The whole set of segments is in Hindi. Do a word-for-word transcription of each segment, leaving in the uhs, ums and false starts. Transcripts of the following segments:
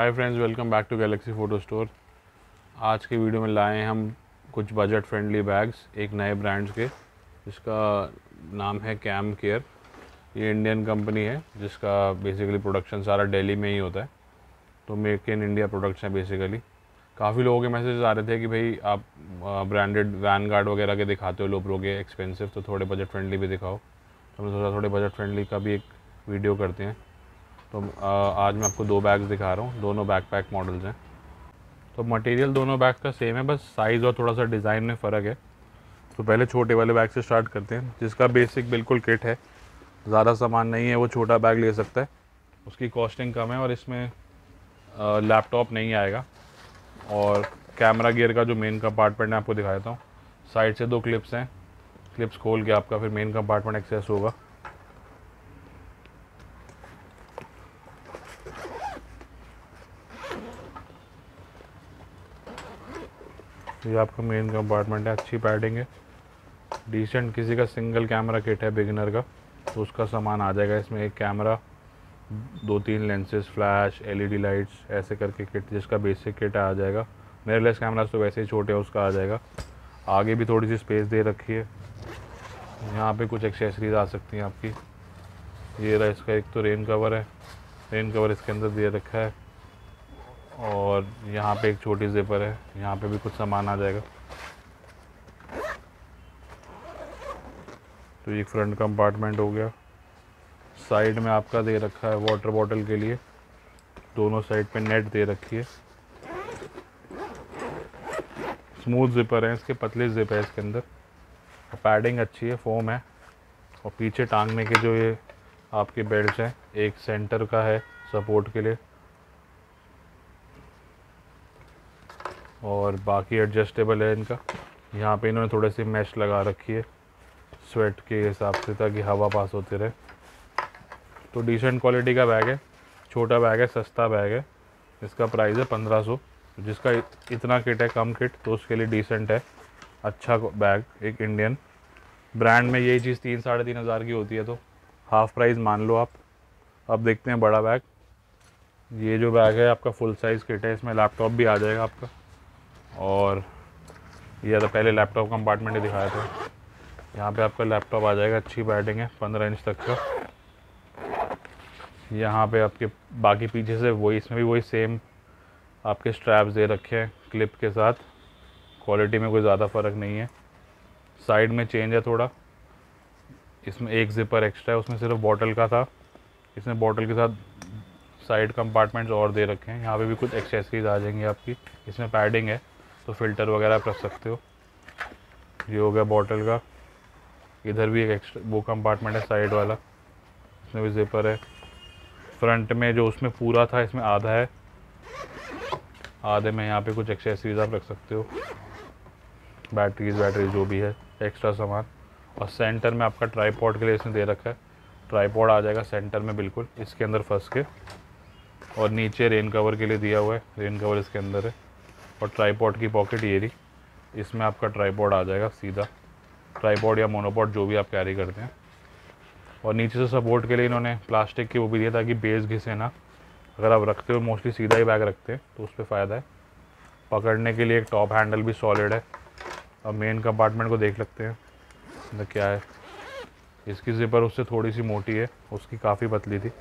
Hi friends, welcome back to galaxy photo store. आज की वीडियो में लाए हैं हम कुछ बजट फ्रेंडली बैग्स एक नए ब्रांड्स के, जिसका नाम है कैम केयर। ये इंडियन कंपनी है जिसका बेसिकली प्रोडक्शन सारा दिल्ली में ही होता है, तो मेक इन इंडिया प्रोडक्ट्स हैं बेसिकली। काफ़ी लोगों के मैसेज आ रहे थे कि भाई आप ब्रांडेड वैनगार्ड वगैरह के दिखाते हो, लो प्रो के एक्सपेंसिव, तो थोड़े बजट फ्रेंडली भी दिखाओ। तो हमने सोचा थोड़े बजट फ्रेंडली का भी एक वीडियो करते हैं। तो आ, आज मैं आपको दो बैग्स दिखा रहा हूँ, दोनों बैकपैक मॉडल्स हैं। तो मटेरियल दोनों बैग का सेम है, बस साइज़ और थोड़ा सा डिज़ाइन में फ़र्क है। तो पहले छोटे वाले बैग से स्टार्ट करते हैं, जिसका बेसिक बिल्कुल किट है, ज़्यादा सामान नहीं है, वो छोटा बैग ले सकता है। उसकी कॉस्टिंग कम है और इसमें लैपटॉप नहीं आएगा। और कैमरा गियर का जो मेन कंपार्टमेंट है आपको दिखाता हूँ। साइड से दो क्लिप्स हैं, क्लिप्स खोल के आपका फिर मेन कंपार्टमेंट एक्सेस होगा। ये आपका मेन कंपार्टमेंट है, अच्छी पैडिंग है, डिसेंट। किसी का सिंगल कैमरा किट है बिगिनर का, तो उसका सामान आ जाएगा इसमें। एक कैमरा, दो तीन लेंसेज, फ्लैश, एलईडी लाइट्स, ऐसे करके किट, जिसका बेसिक किट आ जाएगा। मिररलेस कैमरास तो वैसे ही छोटे हैं, उसका आ जाएगा। आगे भी थोड़ी सी स्पेस दे रखी है, यहाँ पे कुछ एक्सेसरीज आ सकती हैं आपकी। ये रहा इसका एक तो रेन कवर है, रेन कवर इसके अंदर दे रखा है। और यहाँ पे एक छोटी जिपर है, यहाँ पे भी कुछ सामान आ जाएगा। तो ये फ्रंट कंपार्टमेंट हो गया। साइड में आपका दे रखा है वाटर बॉटल के लिए, दोनों साइड पे नेट दे रखी है। स्मूथ जिपर है इसके, पतली जिप है इसके अंदर। पैडिंग अच्छी है, फोम है। और पीछे टांगने के जो ये आपके बेल्ट हैं, एक सेंटर का है सपोर्ट के लिए, और बाकी एडजस्टेबल है इनका। यहाँ पे इन्होंने थोड़ी सी मैश लगा रखी है स्वेट के हिसाब से, ताकि हवा पास होती रहे। तो डिसेंट क्वालिटी का बैग है, छोटा बैग है, सस्ता बैग है। इसका प्राइस है पंद्रह सौ। जिसका इतना किट है, कम किट, तो उसके लिए डिसेंट है, अच्छा बैग। एक इंडियन ब्रांड में यही चीज़ तीन साढ़े तीन हज़ार की होती है, तो हाफ प्राइस मान लो आप। अब देखते हैं बड़ा बैग। ये जो बैग है आपका फुल साइज़ किट है, इसमें लैपटॉप भी आ जाएगा आपका। और ये तो पहले लैपटॉप कंपार्टमेंट ही दिखाया था, यहाँ पे आपका लैपटॉप आ जाएगा। अच्छी बैटिंग है, पंद्रह इंच तक का। यहाँ पे आपके बाकी पीछे से वही, इसमें भी वही सेम आपके स्ट्रैप्स दे रखे हैं क्लिप के साथ। क्वालिटी में कोई ज़्यादा फ़र्क नहीं है। साइड में चेंज है थोड़ा, इसमें एक ज़िपर एक्स्ट्रा है, उसमें सिर्फ बॉटल का था, इसमें बॉटल के साथ साइड कंपार्टमेंट्स और दे रखे हैं। यहाँ पे भी कुछ एक्सेसरीज आ जाएंगी आपकी। इसमें पैडिंग है, तो फिल्टर वगैरह आप रख सकते हो। ये हो गया बॉटल का। इधर भी एक एक्स्ट्रा वो कंपार्टमेंट है साइड वाला, इसमें भी जिपर है। फ्रंट में जो उसमें पूरा था, इसमें आधा है, आधे में यहाँ पे कुछ एक्सेसरीज आप रख सकते हो, बैटरीज बैटरी जो भी है, एक्स्ट्रा सामान। और सेंटर में आपका ट्राईपॉड के लिए इसने दे रखा है, ट्राईपॉड आ जाएगा सेंटर में बिल्कुल इसके अंदर फंस के। और नीचे रेन कवर के लिए दिया हुआ है, रेन कवर इसके अंदर है। और ट्राईपॉड की पॉकेट ये रही, इसमें आपका ट्राईपॉड आ जाएगा सीधा, ट्राईपॉड या मोनोपॉड जो भी आप कैरी करते हैं। और नीचे से सपोर्ट के लिए इन्होंने प्लास्टिक की वो भी दिया, ताकि बेस घिसे ना। अगर आप रखते हो, मोस्टली सीधा ही बैग रखते हैं, तो उस पर फ़ायदा है। पकड़ने के लिए एक टॉप हैंडल भी सॉलिड है। अब मेन कंपार्टमेंट को देख लगते हैं अंदर क्या है। इसकी ज़िपर उससे थोड़ी सी मोटी है, उसकी काफ़ी पतली थी।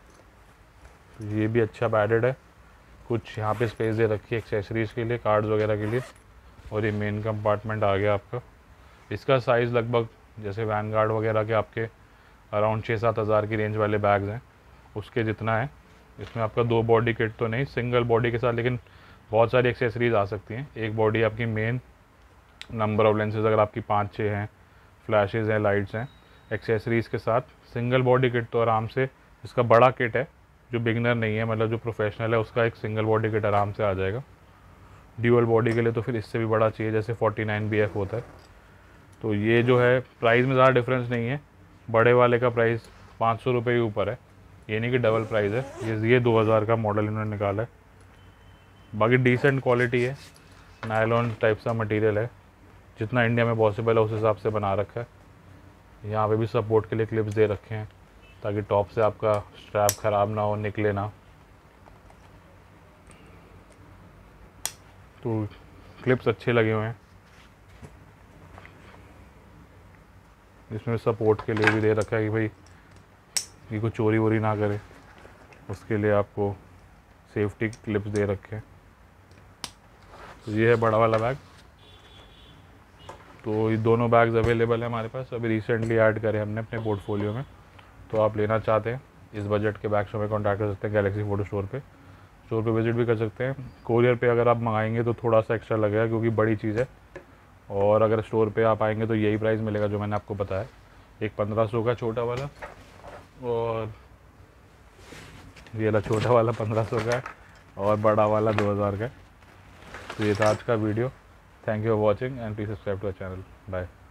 तो ये भी अच्छा पैडेड है। कुछ यहाँ पे स्पेस दे रखी है एक्सेसरीज़ के लिए, कार्ड्स वगैरह के लिए। और ये मेन कंपार्टमेंट आ गया आपका। इसका साइज़ लगभग जैसे वैनगार्ड वगैरह के आपके अराउंड छः सात हज़ार की रेंज वाले बैग्स हैं, उसके जितना है। इसमें आपका दो बॉडी किट तो नहीं, सिंगल बॉडी के साथ, लेकिन बहुत सारी एक्सेसरीज आ सकती हैं। एक बॉडी आपकी मेन, नंबर ऑफ लेंसेज अगर आपकी पाँच छः हैं, फ्लैशेज़ हैं, लाइट्स हैं, एक्सेसरीज़ के साथ। सिंगल बॉडी किट तो आराम से, इसका बड़ा किट है, जो बिगनर नहीं है, मतलब जो प्रोफेशनल है, उसका एक सिंगल बॉडी किट आराम से आ जाएगा। ड्यूअल बॉडी के लिए तो फिर इससे भी बड़ा चाहिए, जैसे फोर्टी नाइन बी एफ होता है। तो ये जो है प्राइस में ज़्यादा डिफरेंस नहीं है। बड़े वाले का प्राइस पाँच सौ रुपये के ऊपर है, ये नहीं कि डबल प्राइस है। ये ये दो हज़ार का मॉडल इन्होंने निकाला है। बाकी डिसेंट क्वालिटी है, नायलॉन टाइप सा मटेरियल है, जितना इंडिया में पॉसिबल है उस हिसाब से बना रखा है। यहाँ पे भी सपोर्ट के लिए क्लिप्स दे रखे हैं, ताकि टॉप से आपका स्ट्रैप ख़राब ना हो, निकले ना। तो क्लिप्स अच्छे लगे हुए हैं, इसमें सपोर्ट के लिए भी दे रखा है कि भाई ये कोई चोरी वोरी ना करे, उसके लिए आपको सेफ्टी क्लिप्स दे रखे हैं। तो ये है बड़ा वाला बैग। तो ये दोनों बैग्स अवेलेबल है हमारे पास, अभी रिसेंटली ऐड करे हमने अपने पोर्टफोलियो में। तो आप लेना चाहते हैं इस बजट के बैग्स हमें कॉन्टैक्ट कर सकते हैं गैलेक्सी फ़ोटो स्टोर पे स्टोर पे विजिट भी कर सकते हैं। कोरियर पे अगर आप मंगाएंगे तो थोड़ा सा एक्स्ट्रा लगेगा क्योंकि बड़ी चीज़ है, और अगर स्टोर पे आप आएंगे तो यही प्राइस मिलेगा जो मैंने आपको बताया, एक पंद्रह सौ का छोटा वाला और ये वाला छोटा वाला पंद्रह सौ का है और बड़ा वाला दो हज़ार का है। तो ये था आज का video. Thank you for watching and please subscribe to our channel. Bye.